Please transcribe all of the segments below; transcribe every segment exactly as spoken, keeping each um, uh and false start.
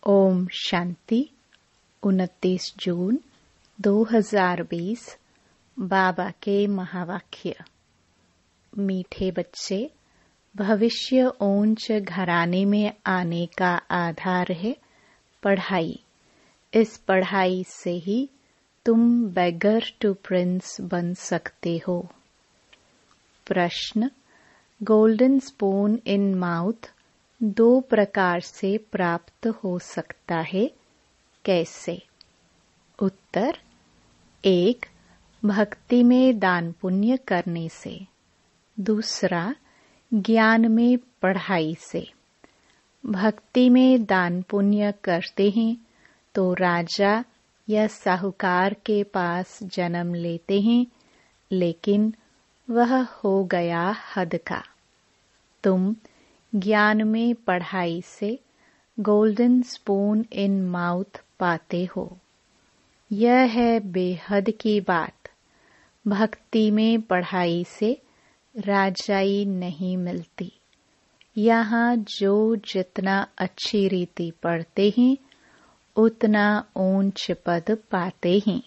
ओम शांति। उनतीस जून दो हज़ार बीस। बाबा के महावाक्य। मीठे बच्चे, भविष्य ऊंच घराने में आने का आधार है पढ़ाई। इस पढ़ाई से ही तुम बेगर टू प्रिंस बन सकते हो। प्रश्न: गोल्डन स्पून इन माउथ दो प्रकार से प्राप्त हो सकता है, कैसे? उत्तर: एक, भक्ति में दान पुण्य करने से। दूसरा, ज्ञान में पढ़ाई से। भक्ति में दान पुण्य करते हैं तो राजा या साहूकार के पास जन्म लेते हैं, लेकिन वह हो गया हद का। तुम ज्ञान में पढ़ाई से गोल्डन स्पून इन माउथ पाते हो। यह है बेहद की बात। भक्ति में पढ़ाई से राजाई नहीं मिलती। यहाँ जो जितना अच्छी रीति पढ़ते हैं उतना ऊंच पद पाते हैं।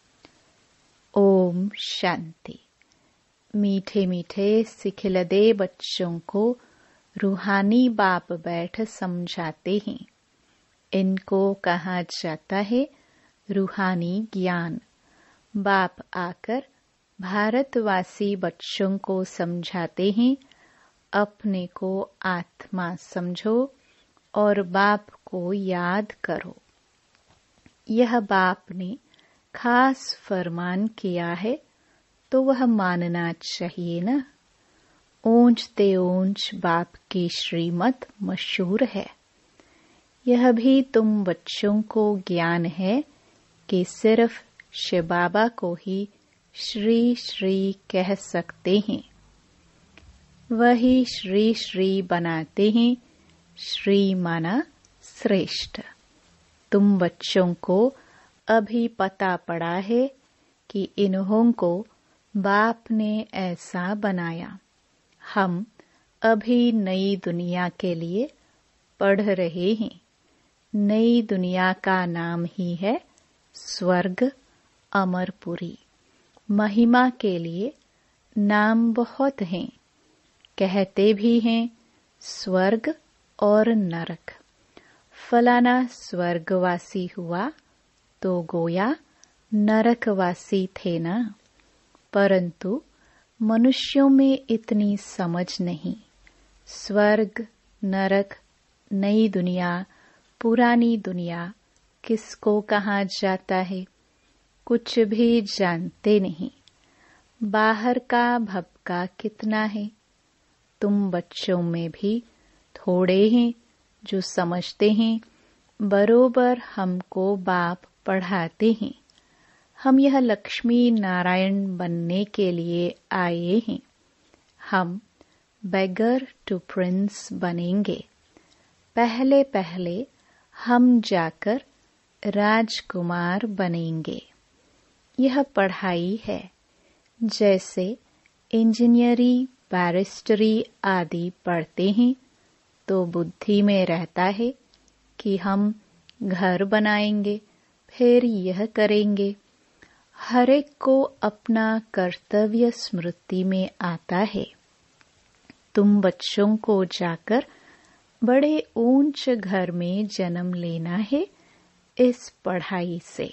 ओम शांति। मीठे मीठे सिखिलदे बच्चों को रूहानी बाप बैठ समझाते हैं। इनको कहा जाता है रूहानी ज्ञान। बाप आकर भारतवासी बच्चों को समझाते हैं, अपने को आत्मा समझो और बाप को याद करो। यह बाप ने खास फरमान किया है तो वह मानना चाहिए न। ऊंचते ऊंच बाप की श्रीमत मशहूर है। यह भी तुम बच्चों को ज्ञान है कि सिर्फ शिव बाबा को ही श्री श्री कह सकते हैं। वही श्री श्री बनाते हैं। श्री माना श्रेष्ठ। तुम बच्चों को अभी पता पड़ा है कि इन्हों को बाप ने ऐसा बनाया। हम अभी नई दुनिया के लिए पढ़ रहे हैं। नई दुनिया का नाम ही है स्वर्ग, अमरपुरी। महिमा के लिए नाम बहुत हैं। कहते भी हैं स्वर्ग और नरक। फलाना स्वर्गवासी हुआ तो गोया नरकवासी थे ना। परंतु मनुष्यों में इतनी समझ नहीं। स्वर्ग, नरक, नई दुनिया, पुरानी दुनिया किसको कहा जाता है, कुछ भी जानते नहीं। बाहर का भपका कितना है। तुम बच्चों में भी थोड़े हैं जो समझते हैं। बरोबर हमको बाप पढ़ाते हैं। हम यह लक्ष्मी नारायण बनने के लिए आए हैं। हम बेगर टू प्रिंस बनेंगे। पहले पहले हम जाकर राजकुमार बनेंगे। यह पढ़ाई है। जैसे इंजीनियरी, बैरिस्टरी आदि पढ़ते हैं तो बुद्धि में रहता है कि हम घर बनाएंगे, फिर यह करेंगे। हर एक को अपना कर्तव्य स्मृति में आता है। तुम बच्चों को जाकर बड़े ऊंच घर में जन्म लेना है इस पढ़ाई से।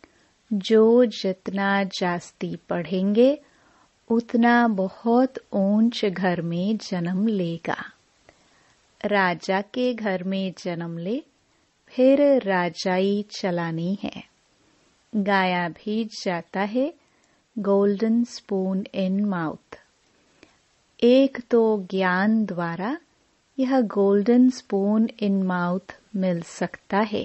जो जितना जास्ती पढ़ेंगे उतना बहुत ऊंच घर में जन्म लेगा। राजा के घर में जन्म ले, फिर राजाई चलानी है। गाया भी जाता है गोल्डन स्पून इन माउथ। एक तो ज्ञान द्वारा यह गोल्डन स्पून इन माउथ मिल सकता है।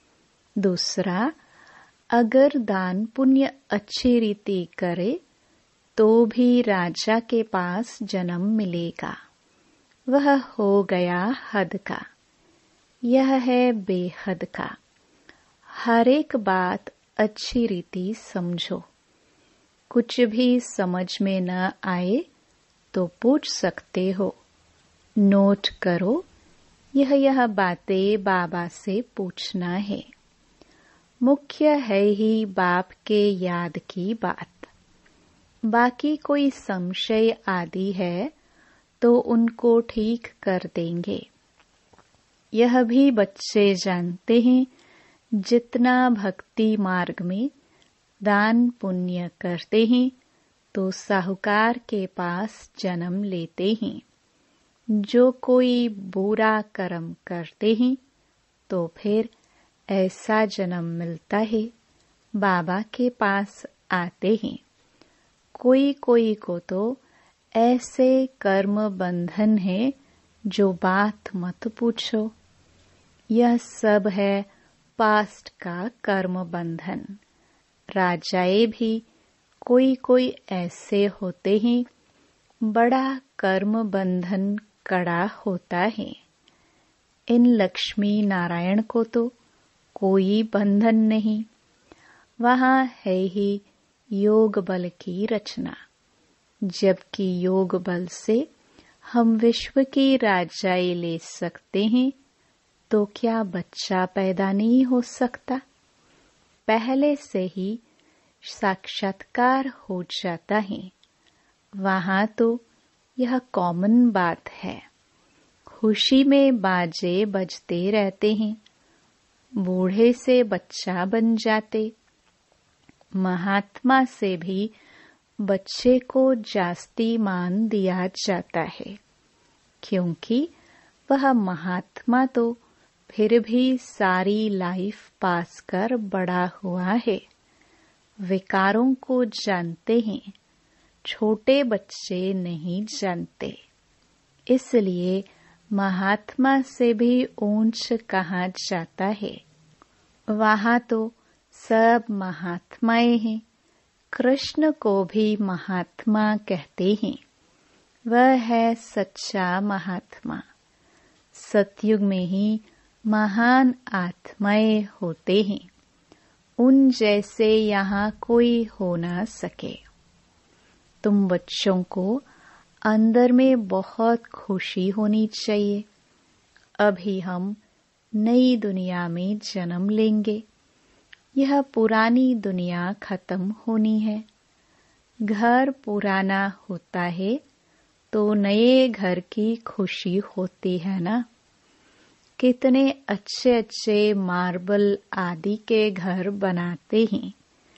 दूसरा, अगर दान पुण्य अच्छी रीति करे तो भी राजा के पास जन्म मिलेगा। वह हो गया हद का। यह है बेहद का। हर एक बात अच्छी रीति समझो। कुछ भी समझ में न आए तो पूछ सकते हो। नोट करो यह यह बातें बाबा से पूछना है। मुख्य है ही बाप के याद की बात। बाकी कोई संशय आदि है तो उनको ठीक कर देंगे। यह भी बच्चे जानते हैं, जितना भक्ति मार्ग में दान पुण्य करते हैं तो साहूकार के पास जन्म लेते हैं। जो कोई बुरा कर्म करते हैं तो फिर ऐसा जन्म मिलता है, बाबा के पास आते हैं। कोई कोई को तो ऐसे कर्म बंधन है जो बात मत पूछो। यह सब है पास्ट का कर्म बंधन। राजाए भी कोई कोई ऐसे होते हैं, बड़ा कर्म बंधन कड़ा होता है। इन लक्ष्मी नारायण को तो कोई बंधन नहीं। वहाँ है ही योग बल की रचना। जबकि योग बल से हम विश्व की राजाई ले सकते हैं, तो क्या बच्चा पैदा नहीं हो सकता? पहले से ही साक्षात्कार हो जाता है। वहाँ तो यह कॉमन बात है। खुशी में बाजे बजते रहते हैं। बूढ़े से बच्चा बन जाते। महात्मा से भी बच्चे को जास्ती मान दिया जाता है, क्योंकि वह महात्मा तो फिर भी सारी लाइफ पास कर बड़ा हुआ है। विकारों को जानते हैं, छोटे बच्चे नहीं जानते। इसलिए महात्मा से भी ऊंच कहा जाता है। वहाँ तो सब महात्माएं हैं। कृष्ण को भी महात्मा कहते हैं। वह है सच्चा महात्मा। सतयुग में ही महान आत्माएं होते हैं। उन जैसे यहाँ कोई हो ना सके। तुम बच्चों को अंदर में बहुत खुशी होनी चाहिए। अभी हम नई दुनिया में जन्म लेंगे। यह पुरानी दुनिया खत्म होनी है। घर पुराना होता है तो नए घर की खुशी होती है ना। कितने अच्छे अच्छे मार्बल आदि के घर बनाते हैं।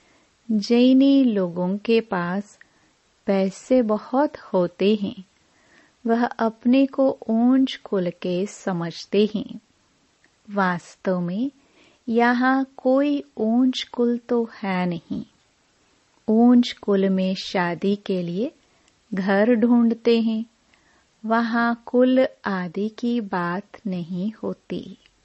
जैनी लोगों के पास पैसे बहुत होते हैं। वह अपने को ऊंच कुल के समझते हैं। वास्तव में यहाँ कोई ऊंच कुल तो है नहीं। ऊंच कुल में शादी के लिए घर ढूंढते हैं। वहाँ कुल आदि की बात नहीं होती।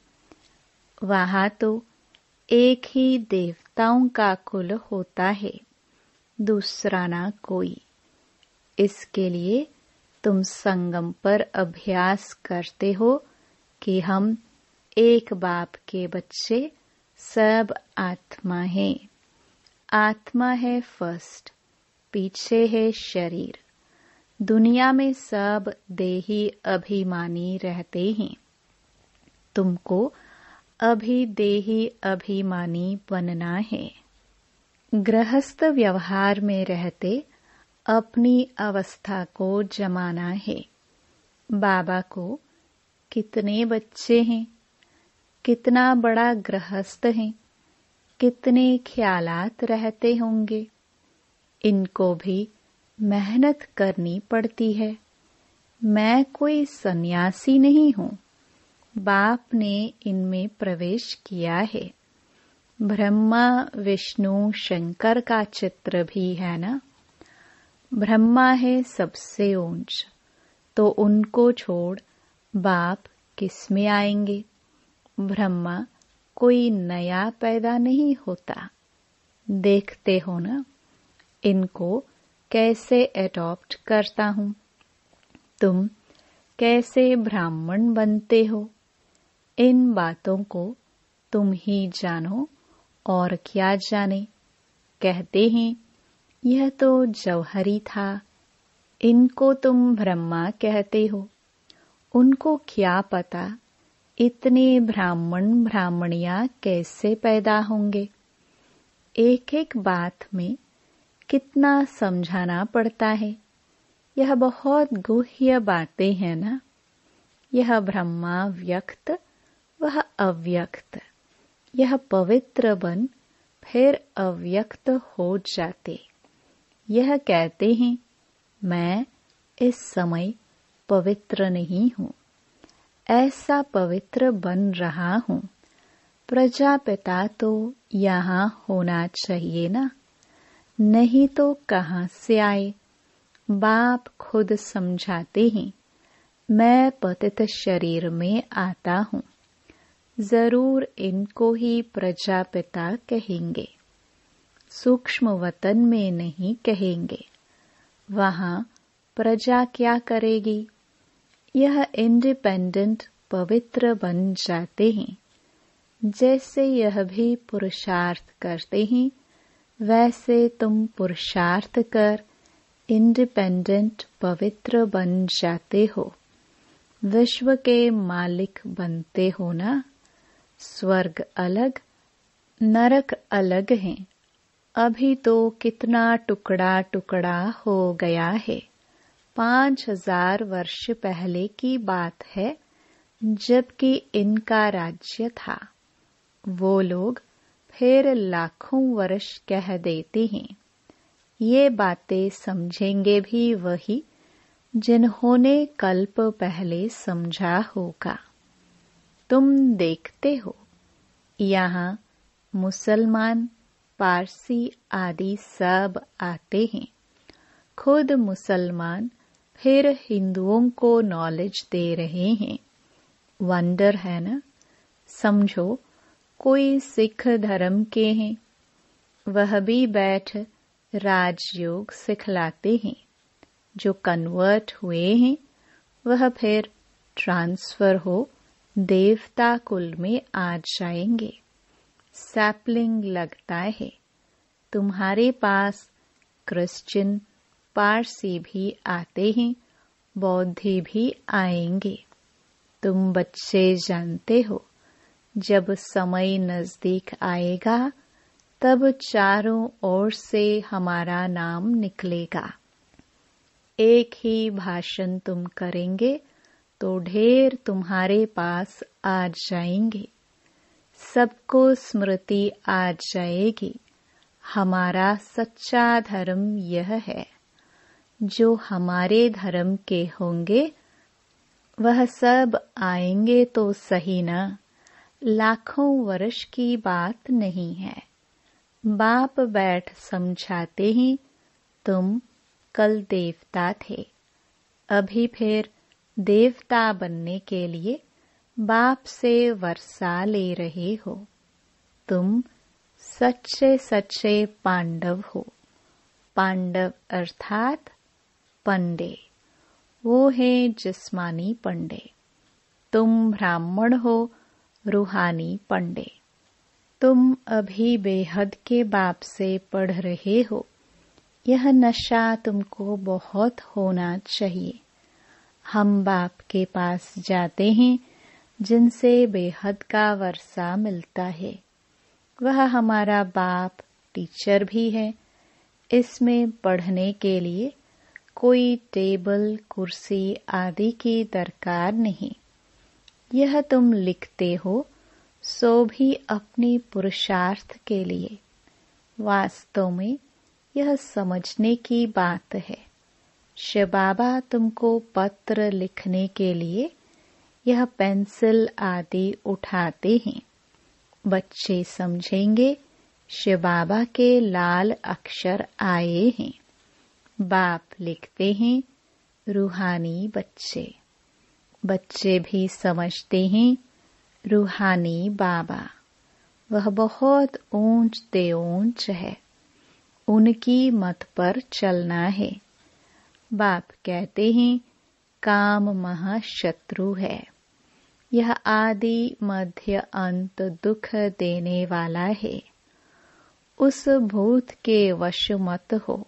वहाँ तो एक ही देवताओं का कुल होता है, दूसरा ना कोई। इसके लिए तुम संगम पर अभ्यास करते हो कि हम एक बाप के बच्चे सब आत्मा हैं। आत्मा है फर्स्ट, पीछे है शरीर। दुनिया में सब देही अभिमानी रहते हैं। तुमको अभी देही अभिमानी बनना है। गृहस्थ व्यवहार में रहते अपनी अवस्था को जमाना है। बाबा को कितने बच्चे हैं, कितना बड़ा गृहस्थ है, कितने ख्यालात रहते होंगे। इनको भी मेहनत करनी पड़ती है। मैं कोई सन्यासी नहीं हूँ। बाप ने इनमें प्रवेश किया है। ब्रह्मा विष्णु शंकर का चित्र भी है ना। ब्रह्मा है सबसे ऊंच, तो उनको छोड़ बाप किस में आएंगे। ब्रह्मा कोई नया पैदा नहीं होता। देखते हो ना इनको कैसे एडॉप्ट करता हूँ। तुम कैसे ब्राह्मण बनते हो, इन बातों को तुम ही जानो और क्या जाने। कहते हैं यह तो जौहरी था, इनको तुम ब्रह्मा कहते हो। उनको क्या पता इतने ब्राह्मण ब्राह्मणियां कैसे पैदा होंगे? एक एक बात में कितना समझाना पड़ता है। यह बहुत गुह्य बातें हैं ना। यह ब्रह्मा व्यक्त, वह अव्यक्त। यह पवित्र बन फिर अव्यक्त हो जाते। यह कहते हैं मैं इस समय पवित्र नहीं हूँ, ऐसा पवित्र बन रहा हूँ। प्रजापिता तो यहाँ होना चाहिए ना, नहीं तो कहाँ से आए? बाप खुद समझाते हैं मैं पतित शरीर में आता हूँ। जरूर इनको ही प्रजापिता कहेंगे, सूक्ष्म वतन में नहीं कहेंगे। वहाँ प्रजा क्या करेगी? यह इंडिपेंडेंट पवित्र बन जाते हैं। जैसे यह भी पुरुषार्थ करते हैं, वैसे तुम पुरुषार्थ कर इंडिपेंडेंट पवित्र बन जाते हो। विश्व के मालिक बनते हो ना। स्वर्ग अलग, नरक अलग हैं। अभी तो कितना टुकड़ा टुकड़ा हो गया है। पांच हजार वर्ष पहले की बात है, जबकि इनका राज्य था। वो लोग फिर लाखों वर्ष कह देते हैं। ये बातें समझेंगे भी वही जिन्होंने कल्प पहले समझा होगा। तुम देखते हो यहाँ मुसलमान, पारसी आदि सब आते हैं। खुद मुसलमान फिर हिंदुओं को नॉलेज दे रहे हैं। वंडर है ना। समझो कोई सिख धर्म के हैं, वह भी बैठ राजयोग सिखलाते हैं। जो कन्वर्ट हुए हैं वह फिर ट्रांसफर हो देवता कुल में आ जाएंगे। सैपलिंग लगता है। तुम्हारे पास क्रिश्चियन, पारसी भी आते हैं, बौद्धि भी आएंगे। तुम बच्चे जानते हो, जब समय नजदीक आएगा तब चारों ओर से हमारा नाम निकलेगा। एक ही भाषण तुम करेंगे तो ढेर तुम्हारे पास आ जाएंगे। सबको स्मृति आ जाएगी, हमारा सच्चा धर्म यह है। जो हमारे धर्म के होंगे वह सब आएंगे तो सही ना। लाखों वर्ष की बात नहीं है। बाप बैठ समझाते ही तुम कल देवता थे, अभी फिर देवता बनने के लिए बाप से वर्षा ले रहे हो। तुम सच्चे सच्चे पांडव हो। पांडव अर्थात पंडे, वो है जिस्मानी पंडे। तुम ब्राह्मण हो, रूहानी पंडे। तुम अभी बेहद के बाप से पढ़ रहे हो। यह नशा तुमको बहुत होना चाहिए। हम बाप के पास जाते हैं जिनसे बेहद का वर्षा मिलता है। वह हमारा बाप टीचर भी है। इसमें पढ़ने के लिए कोई टेबल, कुर्सी आदि की दरकार नहीं। यह तुम लिखते हो सो भी अपनी पुरुषार्थ के लिए। वास्तव में यह समझने की बात है। शिव बाबा तुमको पत्र लिखने के लिए यह पेंसिल आदि उठाते हैं। बच्चे समझेंगे शिव बाबा के लाल अक्षर आए हैं। बाप लिखते हैं रूहानी बच्चे। बच्चे भी समझते हैं रूहानी बाबा। वह बहुत ऊंच ते ऊंच है। उनकी मत पर चलना है। बाप कहते हैं काम महाशत्रु है। यह आदि मध्य अंत दुख देने वाला है। उस भूत के वश मत हो,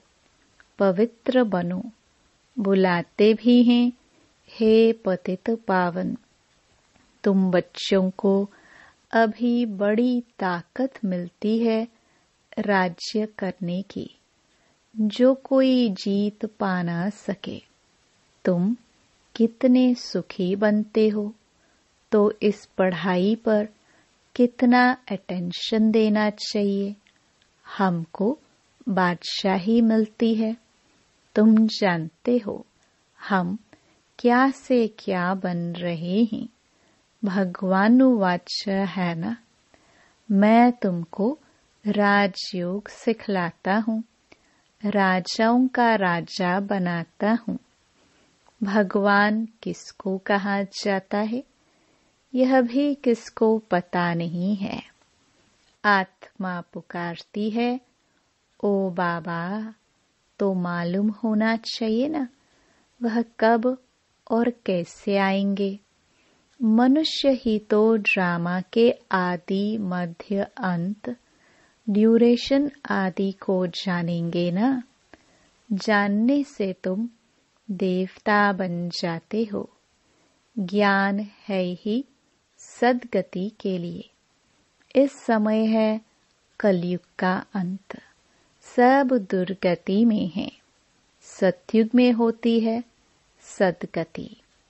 पवित्र बनो। बुलाते भी हैं हे पतित पावन। तुम बच्चों को अभी बड़ी ताकत मिलती है राज्य करने की, जो कोई जीत पा ना सके। तुम कितने सुखी बनते हो, तो इस पढ़ाई पर कितना अटेंशन देना चाहिए। हमको बादशाही मिलती है। तुम जानते हो हम क्या से क्या बन रहे हैं। भगवानुवाच है ना, मैं तुमको राजयोग सिखलाता हूँ, राजाओं का राजा बनाता हूँ। भगवान किसको कहा जाता है, यह भी किसको पता नहीं है। आत्मा पुकारती है, ओ बाबा, तो मालूम होना चाहिए ना वह कब और कैसे आएंगे। मनुष्य ही तो ड्रामा के आदि मध्य अंत ड्यूरेशन आदि को जानेंगे ना। जानने से तुम देवता बन जाते हो। ज्ञान है ही सद्गति के लिए। इस समय है कलयुग का अंत, सब दुर्गति में है। सतयुग में होती है सद्गति।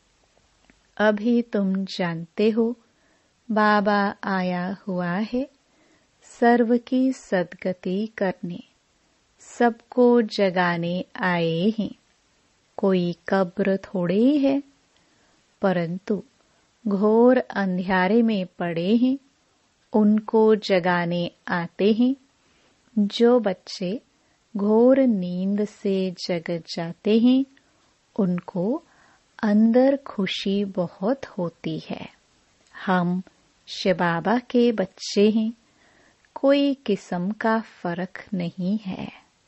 अभी तुम जानते हो बाबा आया हुआ है सर्व की सद्गति करने, सबको जगाने आए हैं। कोई कब्र थोड़े है, परंतु घोर अंधियारे में पड़े हैं, उनको जगाने आते हैं। जो बच्चे घोर नींद से जग जाते हैं, उनको अंदर खुशी बहुत होती है। हम शिव बाबा के बच्चे हैं, कोई किस्म का फर्क नहीं है।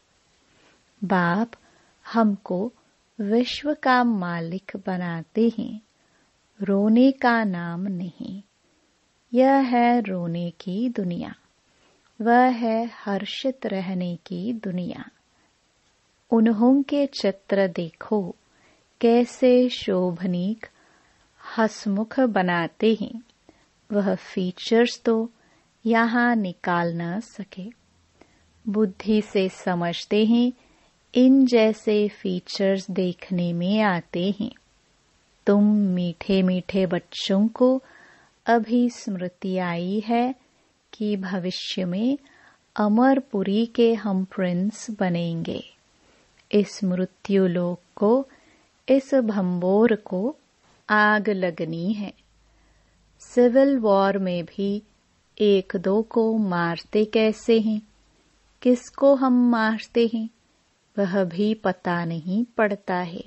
बाप हमको विश्व का मालिक बनाते हैं, रोने का नाम नहीं। यह है रोने की दुनिया, वह है हर्षित रहने की दुनिया। उन्हों के चित्र देखो कैसे शोभनीक हसमुख बनाते हैं। वह फीचर्स तो यहाँ निकाल न सके। बुद्धि से समझते हैं, इन जैसे फीचर्स देखने में आते हैं। तुम मीठे मीठे बच्चों को अभी स्मृति आई है कि भविष्य में अमरपुरी के हम प्रिंस बनेंगे। इस मृत्यु लोक को, इस भंबोर को आग लगनी है। सिविल वॉर में भी एक दो को मारते कैसे हैं, किसको हम मारते हैं, वह भी पता नहीं पड़ता है।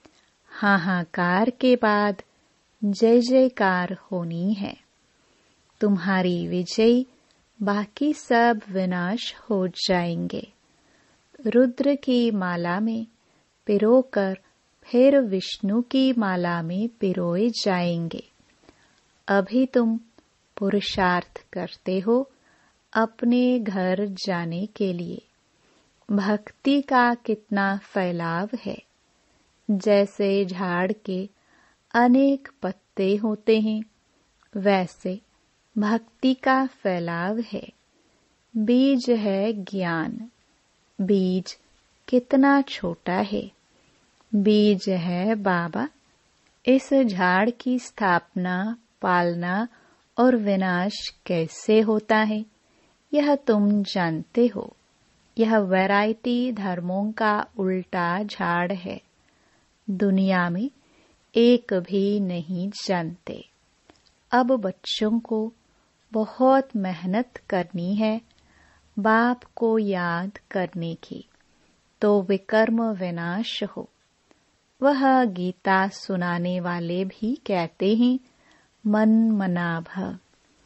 हाहाकार के बाद जय जयकार होनी है। तुम्हारी विजय, बाकी सब विनाश हो जाएंगे। रुद्र की माला में पिरोकर फिर विष्णु की माला में पिरोए जाएंगे। अभी तुम पुरुषार्थ करते हो अपने घर जाने के लिए। भक्ति का कितना फैलाव है। जैसे झाड़ के अनेक पत्ते होते हैं, वैसे भक्ति का फैलाव है। बीज है ज्ञान। बीज कितना छोटा है। बीज है बाबा। इस झाड़ की स्थापना, पालना और विनाश कैसे होता है, यह तुम जानते हो। यह वैरायटी धर्मों का उल्टा झाड़ है। दुनिया में एक भी नहीं जानते। अब बच्चों को बहुत मेहनत करनी है बाप को याद करने की, तो विकर्म विनाश हो। वह गीता सुनाने वाले भी कहते हैं, मन मना भव।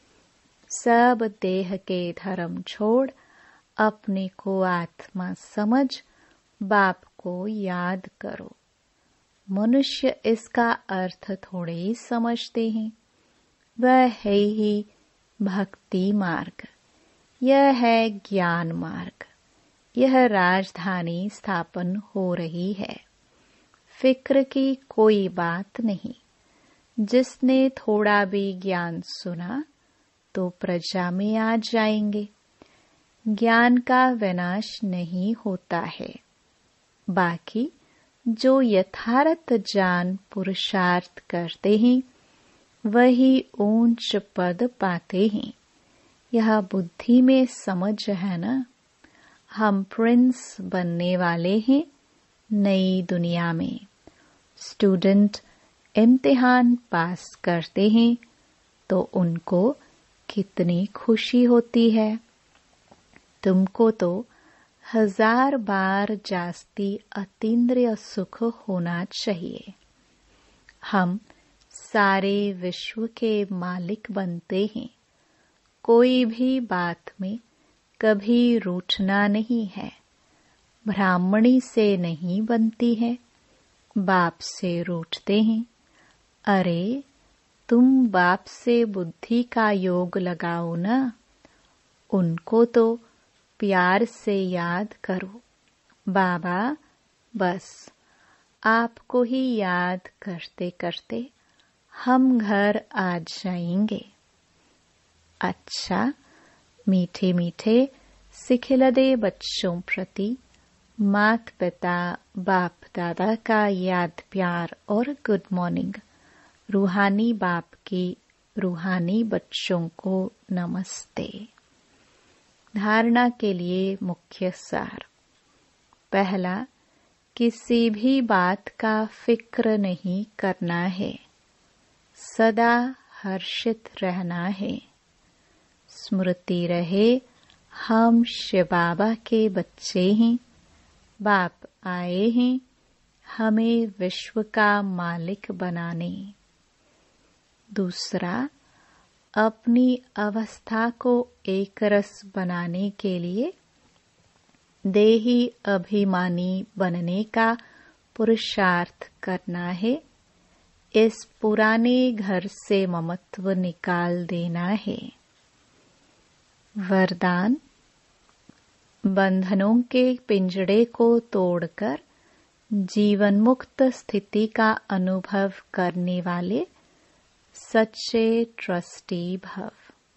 सब देह के धर्म छोड़ अपने को आत्मा समझ बाप को याद करो। मनुष्य इसका अर्थ थोड़े ही समझते हैं। वह है ही भक्ति मार्ग, यह है ज्ञान मार्ग। यह राजधानी स्थापन हो रही है। फिक्र की कोई बात नहीं। जिसने थोड़ा भी ज्ञान सुना तो प्रजा में आ जाएंगे। ज्ञान का विनाश नहीं होता है, बाकी जो यथार्थ जान पुरुषार्थ करते हैं वही ऊंच पद पाते हैं। यह बुद्धि में समझ है ना। हम प्रिंस बनने वाले हैं नई दुनिया में। स्टूडेंट इम्तिहान पास करते हैं तो उनको कितनी खुशी होती है। तुमको तो हजार बार जास्ती अतीन्द्रिय सुख होना चाहिए। हम सारे विश्व के मालिक बनते हैं। कोई भी बात में कभी रूठना नहीं है। ब्राह्मणी से नहीं बनती है, बाप से रूठते हैं। अरे तुम बाप से बुद्धि का योग लगाओ ना। उनको तो प्यार से याद करो। बाबा बस आपको ही याद करते करते हम घर आ जाएंगे। अच्छा, मीठे मीठे सिखिलदे बच्चों प्रति मात पिता बाप दादा का याद प्यार और गुड मॉर्निंग। रूहानी बाप की रूहानी बच्चों को नमस्ते। धारणा के लिए मुख्य सार। पहला, किसी भी बात का फिक्र नहीं करना है, सदा हर्षित रहना है। स्मृति रहे हम शिव बाबा के बच्चे हैं। बाप आए हैं हमें विश्व का मालिक बनाने। दूसरा, अपनी अवस्था को एक रस बनाने के लिए देही अभिमानी बनने का पुरुषार्थ करना है। इस पुराने घर से ममत्व निकाल देना है। वरदान, बंधनों के पिंजड़े को तोड़कर जीवन मुक्त स्थिति का अनुभव करने वाले सच्चे ट्रस्टी भव।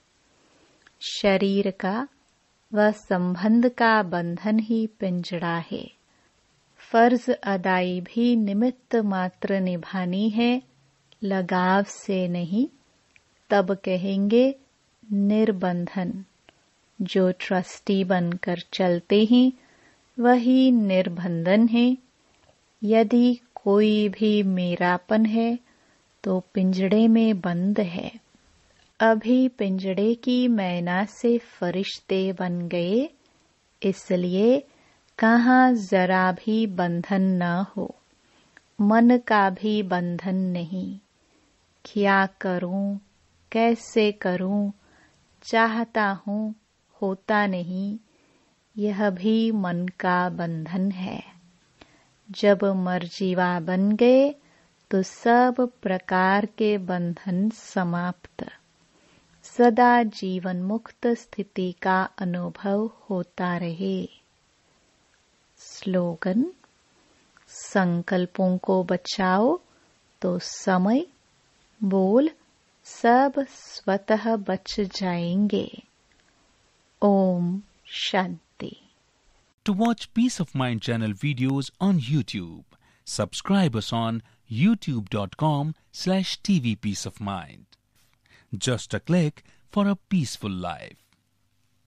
शरीर का व संबंध का बंधन ही पिंजड़ा है। फर्ज अदाई भी निमित्त मात्र निभानी है, लगाव से नहीं। तब कहेंगे निर्बंधन। जो ट्रस्टी बनकर चलते हैं वही निर्बंधन है। यदि कोई भी मेरापन है तो पिंजड़े में बंद है। अभी पिंजड़े की मैना से फरिश्ते बन गए, इसलिए कहाँ जरा भी बंधन न हो। मन का भी बंधन नहीं। क्या करूं, कैसे करूं, चाहता हूं, होता नहीं, यह भी मन का बंधन है। जब मर्जीवा बन गए तो सब प्रकार के बंधन समाप्त। सदा जीवन मुक्त स्थिति का अनुभव होता रहे। स्लोगन, संकल्पों को बचाओ तो समय, बोल सब स्वतः बच जाएंगे। Om Shanti. To watch Peace of Mind channel videos on YouTube, subscribe us on youtube dot com slash T V Peace of Mind. Just a click for a peaceful life.